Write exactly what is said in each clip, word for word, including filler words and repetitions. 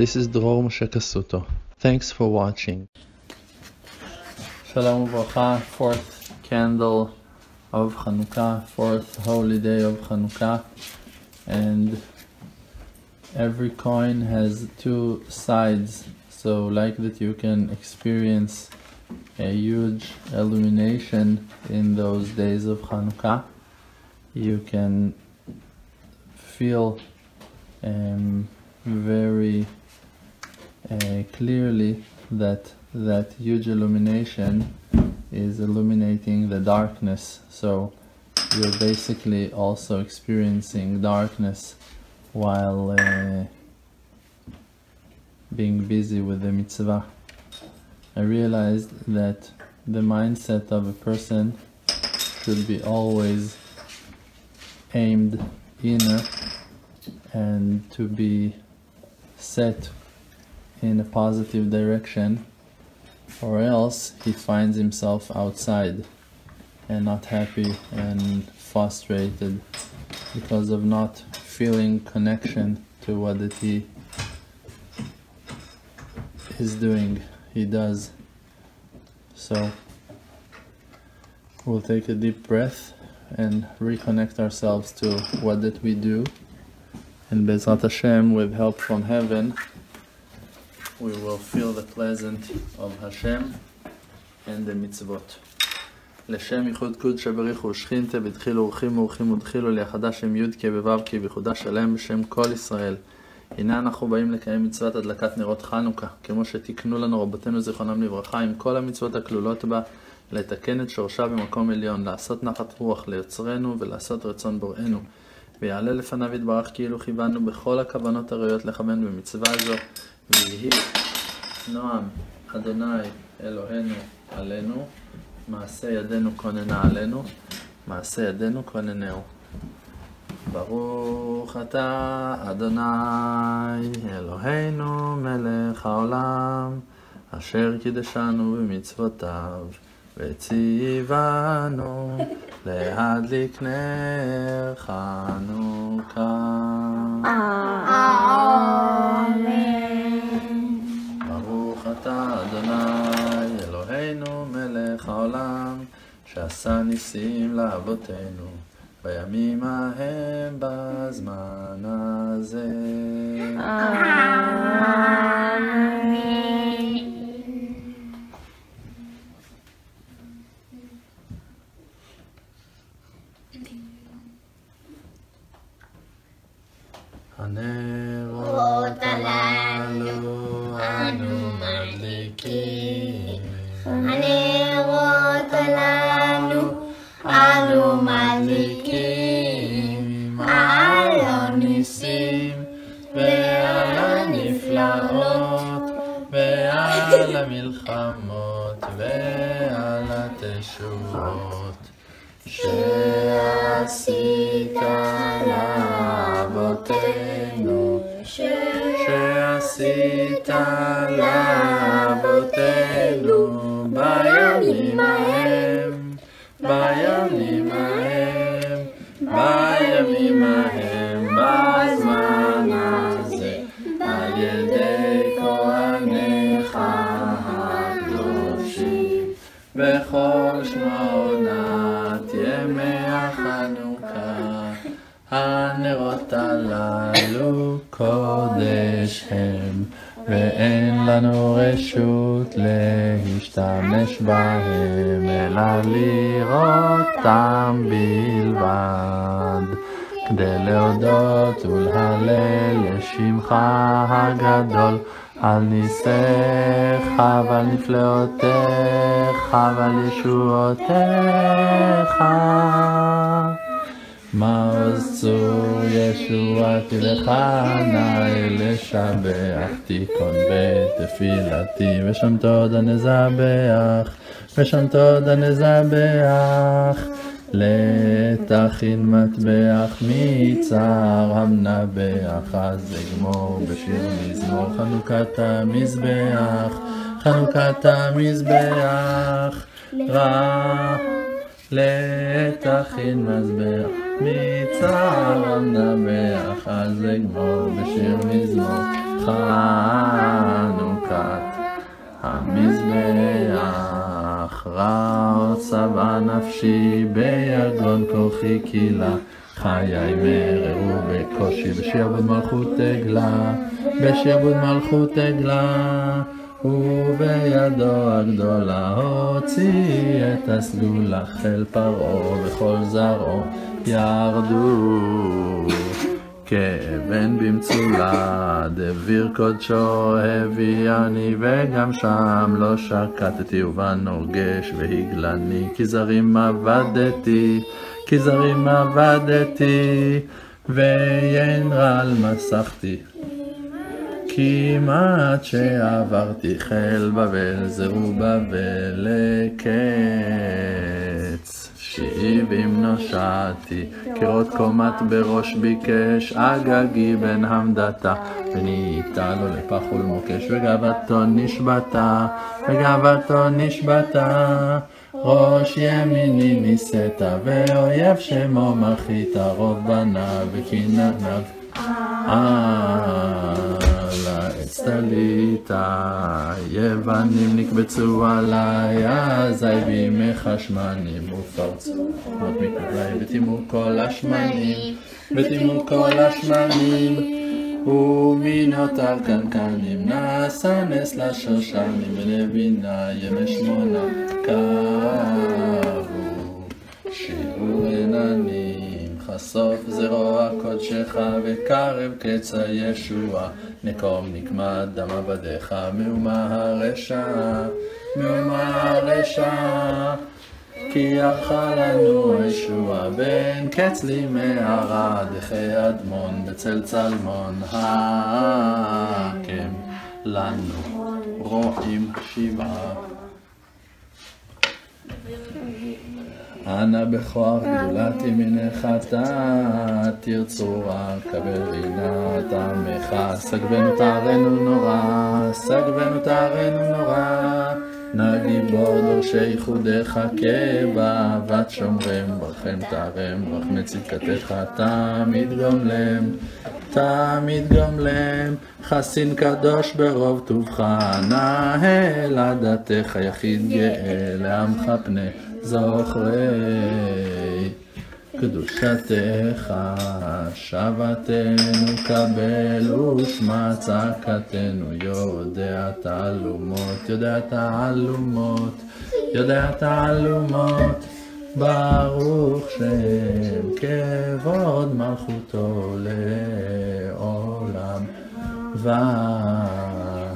This is Dror Kasuto. Thanks for watching. Shalom Uvracha, fourth candle of Hanukkah, fourth holy day of Hanukkah, and every coin has two sides, so like that you can experience a huge illumination in those days of Hanukkah. You can feel um, very uh, clearly that that huge illumination is illuminating the darkness, so you're basically also experiencing darkness while uh, being busy with the mitzvah. I realized that the mindset of a person should be always aimed inner and to be set in a positive direction, or else he finds himself outside and not happy and frustrated because of not feeling connection to what that he is doing, he does. So we'll take a deep breath and reconnect ourselves to what that we do, and Bezrat Hashem, with help from heaven, we will feel the pleasant of Hashem and the mitzvot. לשם ייחוד קודש בריך ושכינתה בדחילו ורחים ורחים ודחילו ליחדה שם י' כי בו' כי ביחודה שלם בשם כל ישראל. הנה אנחנו באים לקיים מצוות הדלקת נרות חנוכה, כמו שתיקנו לנו רבותינו זיכרונם לברכה, עם כל המצוות הכלולות בה, לתקן את שורשה במקום עליון, לעשות נחת רוח ליוצרנו ולעשות רצון בוראנו. ויעלה לפניו יתברך כאילו כיוונו בכל הכוונות הראויות לכוון במצווה זו, ויהי נועם אדוני אלוהינו עלינו, מעשה ידינו כוננה עלינו, מעשה ידינו כוננהו. ברוך אתה אדוני אלוהינו מלך העולם, אשר קידשנו במצוותיו וציוונו להדליק נר חנוכה. אמן. ברוך אתה אדוני אלוהינו מלך העולם, שעשה ניסים לאבותינו בימים ההם בזמן הזה. אמן. הנרות הללו אנו מדליקים, הנרות הללו אנו מדליקים, על הניסים ועל הנפלאות ועל המלחמות ועל התשובות שעשית לאבותינו, שעשית לאבותינו בימים ההם, בימים ההם, בימים ההם, בזמן הזה, על ידי כהניך הקדושים, בכל שמונת ימי החנוכה. הנרות הללו קודש הם, ואין לנו רשות להשתמש בהם, אלא לראותם בלבד, כדי להודות ולהלל לשמך הגדול, על ניסיך ועל נפלאותיך ועל ישועותיך. מעוז צור ישועתי לך נא לשבח, תיכון בתפילתי, ושם תודה נזבח, ושם תודה נזבח, לתכין מטבח מצער המנבח, אז אגמור בשיר מזמור חנוכת המזבח, חנוכת המזבח, רע לתכין מזבח מצער המנבח, אז אגמור בשיר מזמור חנוכת המזבח, רעות צבע נפשי ביגון כוחי קהילה, חיי מררו בקושי בשעבוד מלכות עגלה, בשעבוד מלכות עגלה, ובידו הגדולה הוציא את הסגולה, חיל פרעה וכל זרעו ירדו כאבן במצולה, דביר קודשו הביאני וגם שם לא שקטתי, ובנורגש והגלני, כי זרים עבדתי, כי זרים עבדתי, ויין רעל מסכתי, כמעט שעברתי חיל בבל, זרו בבל לקץ, שבעים נושעתי, קירות קומת בראש ביקש, אגגי בן המדתה, וניתה לו לפח ולמוקש, וגאוותו נשבתה, וגאוותו נשבתה, ראש ימיני ניסית, ואויב שמו מלכית, רוב בניו וקנניו על העץ תליתה, יוונים נקבצו עליי, אזי בימך שמנים ופרצו מות מקבלי, ותימו כל השמנים, ותימו כל השמנים, ומי נותר קנקנים, נעשה נס לשושנים, ולבינה ימי שמונה קרו שיעור עננים, חשוף זרוע קודשך וקרב קץ הישוע, נקום נקמת דם עבדיך מאומה הרשע, מאומה הרשע, כי אכל לנו הישוע, בין קץ לי מערה דחי אדמון בצל צלמון, הקם לנו רועים שבעה. אנא בכוח גדולת ימינך תרצורה, קבל רינת עמך, סגבנו תערנו נורא, סגבנו תערנו נורא, נגיבור דורשי חודך כבאהבת שומרם, ברכם תערם, ברך מצדקתך תמיד גומלם, תמיד גומלם, חסין קדוש ברוב טובך, נהל עדתך יחיד גאה, לעמך פני זוכרי קדושתך, שבתנו קבל ושמע צעקתנו, יודע תעלומות, יודע תעלומות, יודע תעלומות, ברוך שם כבוד מלכותו לעולם ועד.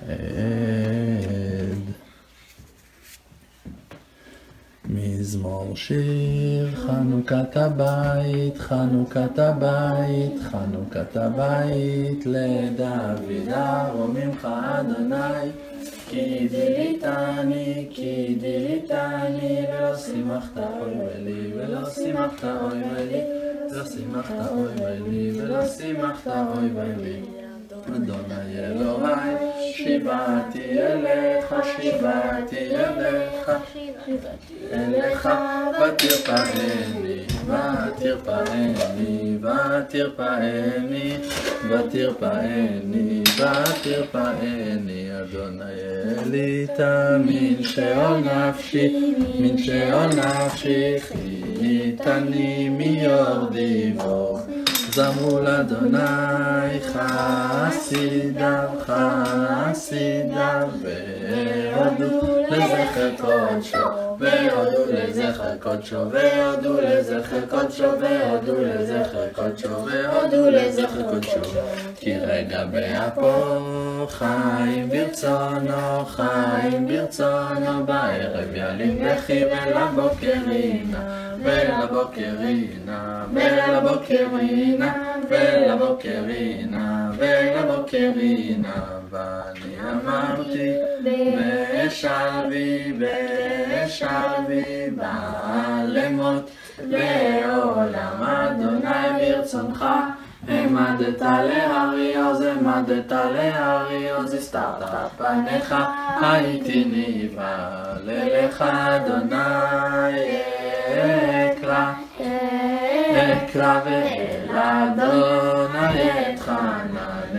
מזמור שיר חנוכת הבית, חנוכת הבית, חנוכת הבית, לדוד ארוממך אדוני, כי דיליתני, כי דיליתני, ולא שימחת אוי לי, ולא שימחת אוי לי, ולא שימחת אוי לי, ולא שימחת אוי לי. אדוני אלוהי, שיבעתי אליך, שיבעתי אליך, אליך, ותרפאני, ותרפאני, ותרפאני, ותרפאני, ותרפאני, אדוני אליתה, מן שאול נפשי, מן שאול נפשי, חייתני מיורדי בו. זמרו לאדוני חסידיו, חסידיו, והודו לזכר קודשו, והודו לזכר קודשו, והודו לזכר קודשו, והודו לזכר קודשו, והודו לזכר קודשו. כי רגע באפו חיים ברצונו, חיים ברצונו, בערב ילין בכי ולבוקרינה, ולבוקרינה, ולבוקרינה, ולבוקרינה, ולבוקרינה, ואני אמרתי בשלוי, בשלוי בעלמות לעולם, אדוני ברצונך העמדת להרי עוז, העמדת להרי עוז, הסתרת פניך, הייתי נבהל אליך, אדוני אקרא, אקרא ואל אדוני אתחנן,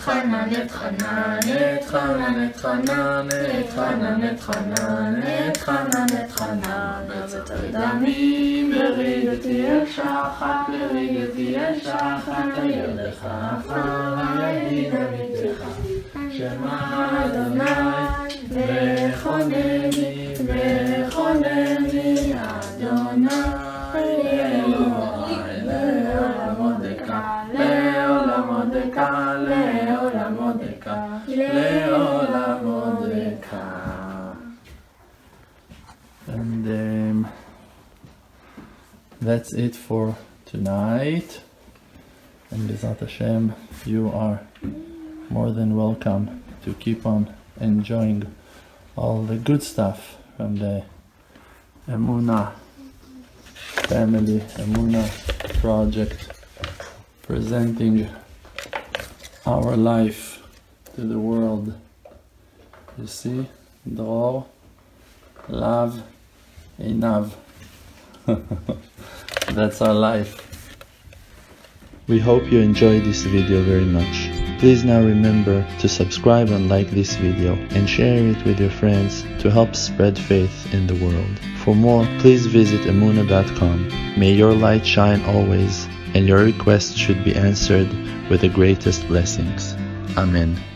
Etchanan, Etchanan, Etchanan, Etchanan, Etchanan, Etchanan, Etchanan, Etchanan, ותרדמי ברידתי השחת, ברידתי השחת, הידך עפר, הידיד אמיתך, שמע אדוני, וכונני, וכונני, אדוני, אלוהי, לעולמודך, לעולמודך, לעולמודך, לעולמודך. And um, that's it for tonight. And B'ezrat Hashem, you are more than welcome to keep on enjoying all the good stuff from the Emunah family, Emunah project, presenting our life to the world. You see, Dror, love, Einav. That's our life. We hope you enjoyed this video very much. Please now remember to subscribe and like this video and share it with your friends to help spread faith in the world. For more, please visit emunah dot com. May your light shine always, and your requests should be answered with the greatest blessings. Amen.